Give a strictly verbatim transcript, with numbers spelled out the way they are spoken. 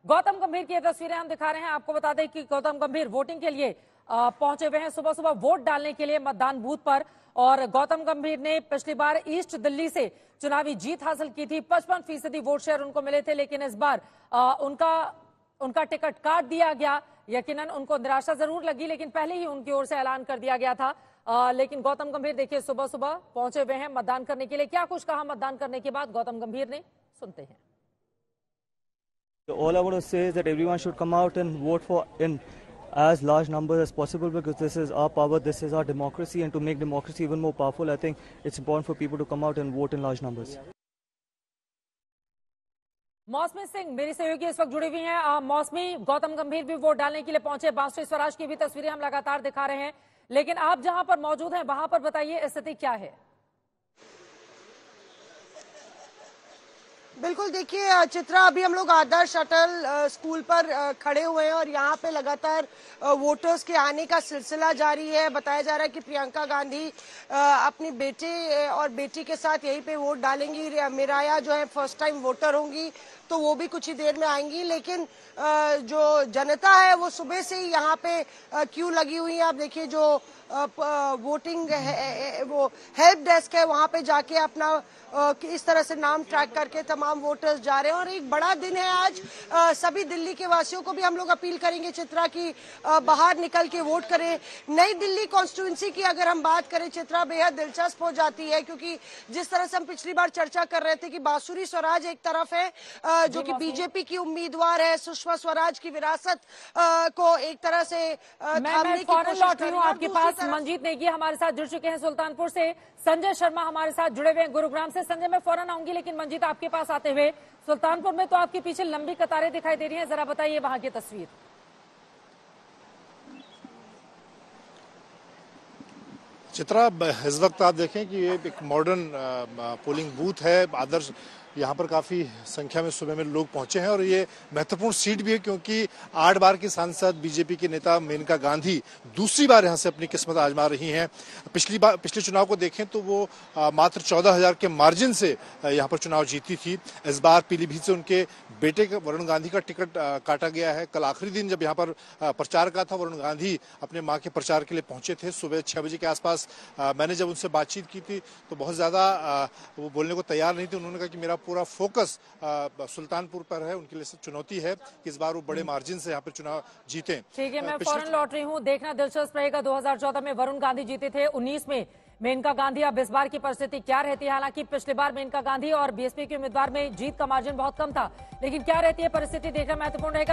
गौतम गंभीर की ये तस्वीरें हम दिखा रहे हैं। आपको बता दें कि गौतम गंभीर वोटिंग के लिए पहुंचे हुए हैं, सुबह सुबह वोट डालने के लिए मतदान बूथ पर। और गौतम गंभीर ने पिछली बार ईस्ट दिल्ली से चुनावी जीत हासिल की थी, पचपन फीसदी वोट शेयर उनको मिले थे, लेकिन इस बार आ, उनका उनका टिकट काट दिया गया। यकीनन उनको निराशा जरूर लगी, लेकिन पहले ही उनकी ओर से ऐलान कर दिया गया था। आ, लेकिन गौतम गंभीर देखिए सुबह सुबह पहुंचे हुए हैं मतदान करने के लिए। क्या कुछ कहा मतदान करने के बाद गौतम गंभीर ने, सुनते हैं। All I want to say is that everyone should come out and vote for in as large numbers as possible, because this is our power, this is our democracy, and to make democracy even more powerful, I think it's important for people to come out and vote in large numbers. मौसमी सिंह मेरी सहयोगी इस वक्त जुड़ी हुई हैं। मौसमी, गौतम गंभीर भी वोट डालने के लिए पहुंचे, बांसुरी स्वराज की भी तस्वीरें हम लगातार दिखा रहे हैं, लेकिन आप जहां पर मौजूद हैं वहां पर बताइए स्थिति क्या है। बिल्कुल, देखिए चित्रा, अभी हम लोग आदर्श अटल स्कूल पर खड़े हुए हैं और यहाँ पे लगातार वोटर्स के आने का सिलसिला जारी है। बताया जा रहा है कि प्रियंका गांधी अपनी बेटे और बेटी के साथ यहीं पे वोट डालेंगी। मिराया जो है फर्स्ट टाइम वोटर होंगी, तो वो भी कुछ ही देर में आएंगी। लेकिन जो जनता है वो सुबह से ही यहाँ पे क्यू लगी हुई है। आप देखिए जो वोटिंग है, वो हेल्प डेस्क है, वहां पे जाके अपना इस तरह से नाम ट्रैक करके तमाम वोटर्स जा रहे हैं। और एक बड़ा दिन है आज, सभी दिल्ली के वासियों को भी हम लोग अपील करेंगे चित्रा की बाहर निकल के वोट करें। नई दिल्ली कॉन्स्टिट्यूंसी की अगर हम बात करें चित्रा, बेहद दिलचस्प हो जाती है, क्योंकि जिस तरह से हम पिछली बार चर्चा कर रहे थे कि बांसुरी स्वराज एक तरफ है जो कि बीजेपी की उम्मीदवार है, सुषमा स्वराज की विरासत को एक तरह से थामने की कोशिश कर रही है। आपके पास मंजीत नेगी हमारे साथ जुड़ चुके हैं सुल्तानपुर से, संजय शर्मा हमारे साथ जुड़े हुए हैं गुरुग्राम से। संजय, मैं फौरन आऊंगी, लेकिन मंजीत आपके पास आते हुए, सुल्तानपुर में तो आपके पीछे लंबी कतारें दिखाई दे रही हैं, जरा बताइए वहां की तस्वीर। चित्रा, इस वक्त आप देखें कि ये एक मॉडर्न पोलिंग बूथ है आदर्श। यहाँ पर काफी संख्या में सुबह में लोग पहुंचे हैं और ये महत्वपूर्ण सीट भी है, क्योंकि आठ बार की सांसद बीजेपी के नेता मेनका गांधी दूसरी बार यहाँ से अपनी किस्मत आजमा रही हैं। पिछली बार पिछले चुनाव को देखें तो वो आ, मात्र चौदह हजार के मार्जिन से यहाँ पर चुनाव जीती थी। इस बार पीलीभीत से उनके बेटे वरुण गांधी का टिकट आ, काटा गया है। कल आखिरी दिन जब यहाँ पर आ, प्रचार का था, वरुण गांधी अपने माँ के प्रचार के लिए पहुंचे थे। सुबह छह बजे के आसपास मैंने जब उनसे बातचीत की थी तो बहुत ज्यादा वो बोलने को तैयार नहीं थे। उन्होंने कहा कि मेरा पूरा फोकस सुल्तानपुर पर है, उनके लिए चुनौती है कि इस बार वो बड़े मार्जिन से यहाँ पर चुनाव जीते। ठीक है, मैं फौरन लौट रही हूँ। देखना दिलचस्प रहेगा, दो हजार चौदह में वरुण गांधी जीते थे, उन्नीस में मेनका गांधी। अब इस बार की परिस्थिति क्या रहती है? हालांकि पिछली बार मेनका गांधी और बीएसपी के उम्मीदवार में जीत का मार्जिन बहुत कम था, लेकिन क्या रहती है परिस्थिति देखना महत्वपूर्ण रहेगा।